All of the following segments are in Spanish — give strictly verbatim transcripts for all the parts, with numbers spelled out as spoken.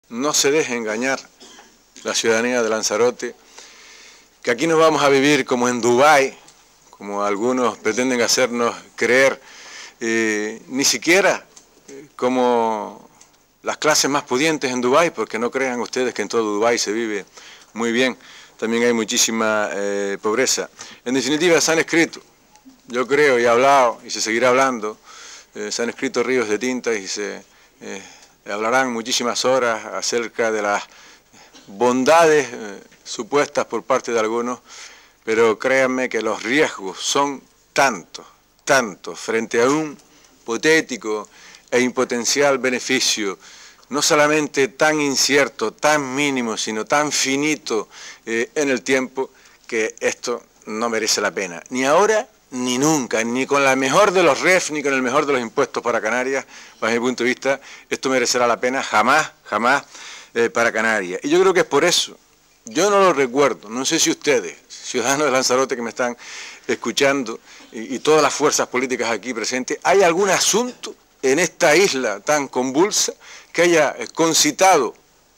no se deje engañar la ciudadanía de Lanzarote, que aquí no vamos a vivir como en Dubái, como algunos pretenden hacernos creer, eh, ni siquiera como las clases más pudientes en Dubái, porque no crean ustedes que en todo Dubái se vive muy bien, también hay muchísima eh, pobreza. En definitiva, se han escrito, yo creo, y he hablado, y se seguirá hablando, eh, se han escrito ríos de tinta y se eh, hablarán muchísimas horas acerca de las bondades eh, supuestas por parte de algunos, pero créanme que los riesgos son tantos, tantos, frente a un hipotético e impotencial beneficio, no solamente tan incierto, tan mínimo, sino tan finito eh, en el tiempo, que esto no merece la pena, ni ahora ni nunca, ni con la mejor de los R E F, ni con el mejor de los impuestos para Canarias. Bajo mi punto de vista, esto merecerá la pena jamás, jamás eh, para Canarias. Y yo creo que es por eso, yo no lo recuerdo, no sé si ustedes, ciudadanos de Lanzarote que me están escuchando, y, y todas las fuerzas políticas aquí presentes, ¿hay algún asunto en esta isla tan convulsa que haya concitado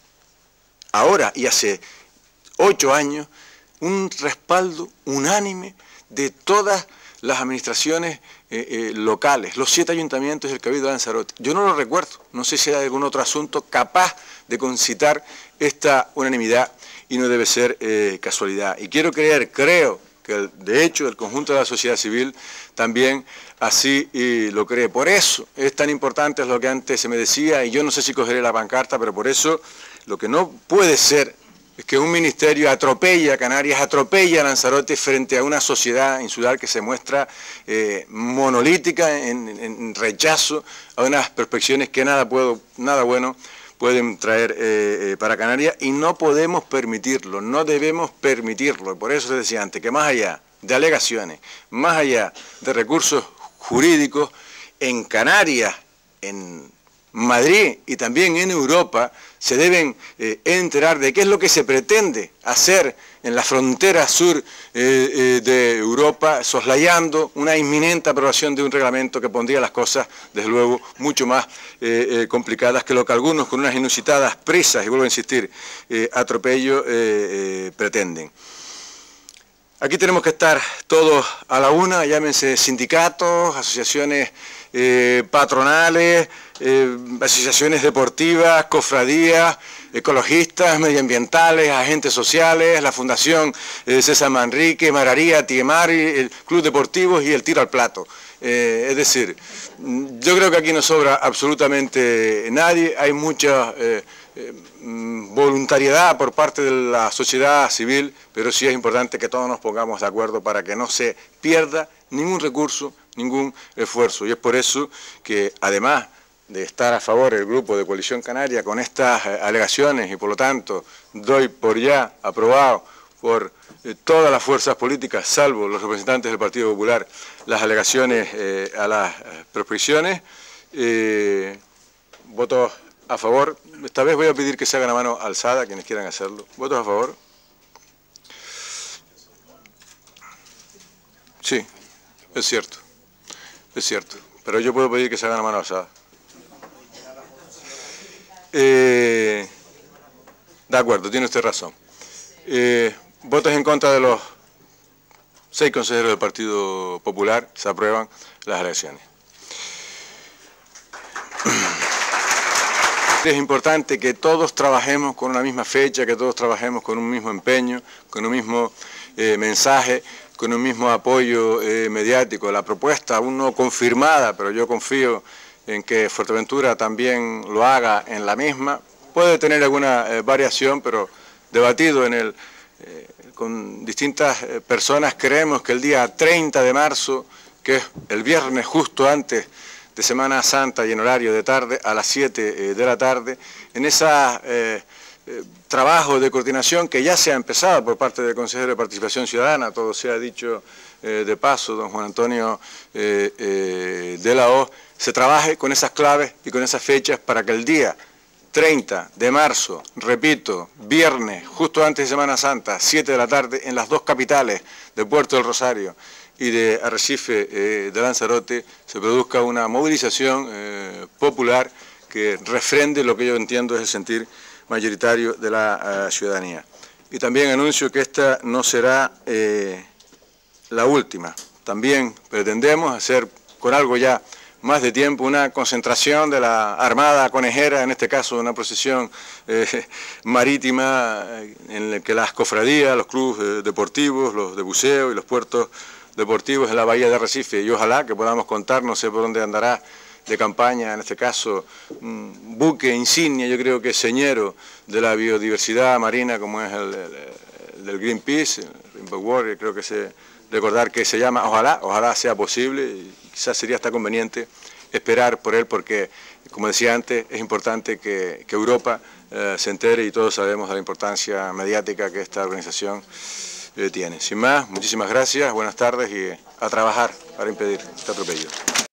ahora y hace ocho años un respaldo unánime de todas las administraciones eh, eh, locales, los siete ayuntamientos y el Cabildo de Lanzarote? Yo no lo recuerdo, no sé si hay algún otro asunto capaz de concitar esta unanimidad, y no debe ser eh, casualidad. Y quiero creer, creo que el, de hecho el conjunto de la sociedad civil también así y lo cree. Por eso es tan importante, es lo que antes se me decía, y yo no sé si cogeré la pancarta, pero por eso lo que no puede ser es que un ministerio atropella a Canarias, atropella a Lanzarote frente a una sociedad insular que se muestra eh, monolítica en, en rechazo a unas perspectivas que nada, puedo, nada bueno pueden traer eh, eh, para Canarias, y no podemos permitirlo, no debemos permitirlo. Por eso se decía antes que más allá de alegaciones, más allá de recursos jurídicos, en Canarias, en Madrid y también en Europa, se deben eh, enterar de qué es lo que se pretende hacer en la frontera sur eh, eh, de Europa, soslayando una inminente aprobación de un reglamento que pondría las cosas, desde luego, mucho más eh, eh, complicadas que lo que algunos, con unas inusitadas prisas, y vuelvo a insistir, eh, atropello, eh, eh, pretenden. Aquí tenemos que estar todos a la una, llámense sindicatos, asociaciones eh, patronales, eh, asociaciones deportivas, cofradías, ecologistas, medioambientales, agentes sociales, la Fundación eh, César Manrique, Mararía, Tiemar, el Club Deportivo y el Tiro al Plato. Eh, es decir, yo creo que aquí no sobra absolutamente nadie, hay mucha eh, eh, voluntariedad por parte de la sociedad civil, pero sí es importante que todos nos pongamos de acuerdo para que no se pierda ningún recurso, ningún esfuerzo. Y es por eso que, además de estar a favor del Grupo de Coalición Canaria con estas eh, alegaciones, y por lo tanto doy por ya aprobado por eh, todas las fuerzas políticas, salvo los representantes del Partido Popular, las alegaciones eh, a las eh, proposiciones, eh, votos a favor. Esta vez voy a pedir que se hagan a mano alzada quienes quieran hacerlo. ¿Votos a favor? Sí, es cierto, es cierto, pero yo puedo pedir que se hagan a mano alzada. Eh, de acuerdo, tiene usted razón. Eh, votos en contra de los seis consejeros del Partido Popular, se aprueban las elecciones. Es importante que todos trabajemos con una misma fecha, que todos trabajemos con un mismo empeño, con un mismo eh, mensaje, con un mismo apoyo eh, mediático. La propuesta aún no confirmada, pero yo confío en que Fuerteventura también lo haga en la misma. Puede tener alguna eh, variación, pero debatido en el, eh, con distintas eh, personas, creemos que el día treinta de marzo, que es el viernes justo antes de Semana Santa y en horario de tarde, a las siete eh, de la tarde, en ese eh, eh, trabajo de coordinación que ya se ha empezado por parte del Consejero de Participación Ciudadana, todo se ha dicho eh, de paso, don Juan Antonio eh, eh, de la O, se trabaje con esas claves y con esas fechas para que el día treinta de marzo, repito, viernes, justo antes de Semana Santa, siete de la tarde, en las dos capitales de Puerto del Rosario y de Arrecife eh, de Lanzarote, se produzca una movilización eh, popular que refrende lo que yo entiendo es el sentir mayoritario de la uh, ciudadanía. Y también anuncio que esta no será eh, la última. También pretendemos hacer con algo ya más de tiempo una concentración de la Armada Conejera, en este caso una procesión eh, marítima en la que las cofradías, los clubes eh, deportivos, los de buceo y los puertos deportivos en la bahía de Arrecife, y ojalá que podamos contar, no sé por dónde andará de campaña, en este caso un buque insignia, yo creo que señero de la biodiversidad marina como es el, el, el del Greenpeace, el Rainbow Warrior, creo que se, recordar que se llama, ojalá, ojalá sea posible, y quizás sería hasta conveniente esperar por él porque, como decía antes, es importante que, que Europa eh, se entere y todos sabemos de la importancia mediática que esta organización eh, tiene. Sin más, muchísimas gracias, buenas tardes y a trabajar para impedir este atropello.